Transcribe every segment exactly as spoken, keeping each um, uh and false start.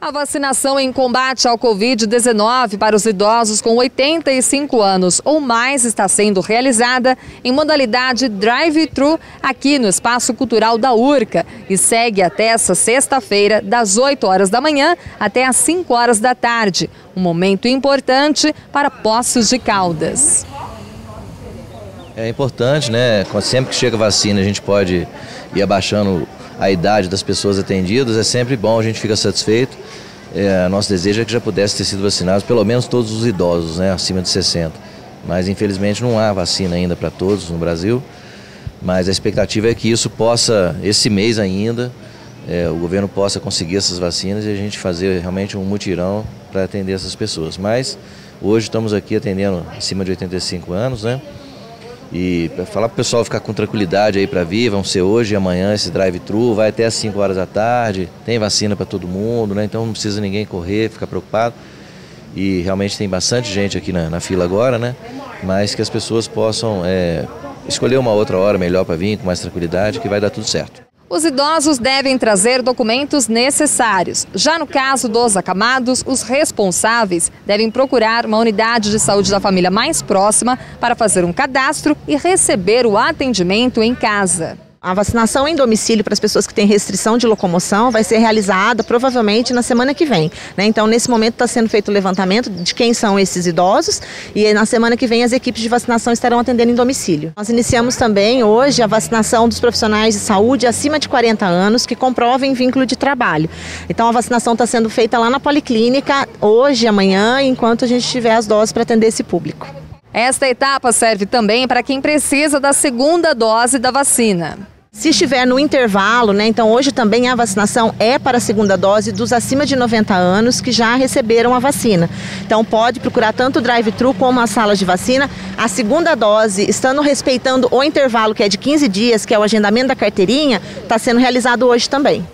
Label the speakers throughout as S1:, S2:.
S1: A vacinação em combate ao Covid dezenove para os idosos com oitenta e cinco anos ou mais está sendo realizada em modalidade drive-thru aqui no Espaço Cultural da Urca e segue até essa sexta-feira, das oito horas da manhã até às cinco horas da tarde. Um momento importante para Poços de Caldas.
S2: É importante, né? Sempre que chega a vacina a gente pode ir abaixando a idade das pessoas atendidas, é sempre bom, a gente fica satisfeito. É, nosso desejo é que já pudesse ter sido vacinados pelo menos todos os idosos, né, acima de sessenta. Mas infelizmente não há vacina ainda para todos no Brasil. Mas a expectativa é que isso possa, esse mês ainda, é, o governo possa conseguir essas vacinas e a gente fazer realmente um mutirão para atender essas pessoas. Mas hoje estamos aqui atendendo acima de oitenta e cinco anos, né? E para falar para o pessoal ficar com tranquilidade aí para vir, vão ser hoje e amanhã esse drive-thru, vai até às cinco horas da tarde, tem vacina para todo mundo, né? Então não precisa ninguém correr, ficar preocupado. E realmente tem bastante gente aqui na, na fila agora, né? Mas que as pessoas possam é, escolher uma outra hora melhor para vir, com mais tranquilidade, que vai dar tudo certo.
S1: Os idosos devem trazer documentos necessários. Já no caso dos acamados, os responsáveis devem procurar uma unidade de saúde da família mais próxima para fazer um cadastro e receber o atendimento em casa.
S3: A vacinação em domicílio para as pessoas que têm restrição de locomoção vai ser realizada provavelmente na semana que vem, né? Então, nesse momento está sendo feito o levantamento de quem são esses idosos e na semana que vem as equipes de vacinação estarão atendendo em domicílio. Nós iniciamos também hoje a vacinação dos profissionais de saúde acima de quarenta anos que comprovem vínculo de trabalho. Então, a vacinação está sendo feita lá na Policlínica hoje e amanhã, enquanto a gente tiver as doses para atender esse público.
S1: Esta etapa serve também para quem precisa da segunda dose da vacina.
S3: Se estiver no intervalo, né, então hoje também a vacinação é para a segunda dose dos acima de noventa anos que já receberam a vacina. Então pode procurar tanto o drive-thru como as salas de vacina. A segunda dose, estando respeitando o intervalo que é de quinze dias, que é o agendamento da carteirinha, está sendo realizado hoje também.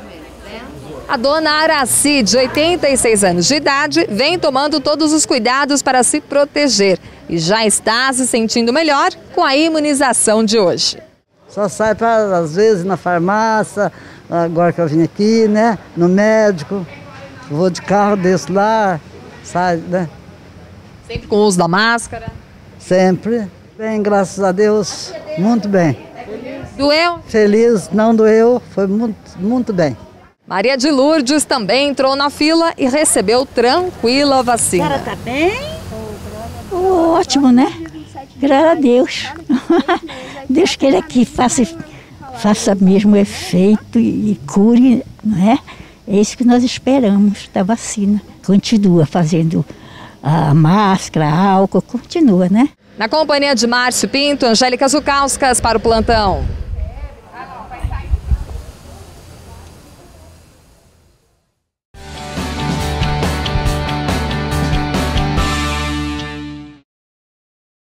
S1: A dona Araci, de oitenta e seis anos de idade, vem tomando todos os cuidados para se proteger e já está se sentindo melhor com a imunização de hoje.
S4: Só sai para, às vezes, na farmácia, agora que eu vim aqui, né? No médico, vou de carro, desço lá, sai, né?
S1: Sempre com o uso da máscara?
S4: Sempre. Bem, graças a Deus, muito bem.
S1: Doeu?
S4: Feliz, não doeu, foi muito, muito bem.
S1: Maria de Lourdes também entrou na fila e recebeu tranquila a vacina.
S5: A senhora tá bem? Oh, ótimo, né? Graças a Deus. Deus queira que faça, faça mesmo efeito e cure, não é? É isso que nós esperamos da vacina. Continua fazendo a máscara, álcool, continua, né?
S1: Na companhia de Márcio Pinto, Angélica Zucauskas para o Plantão.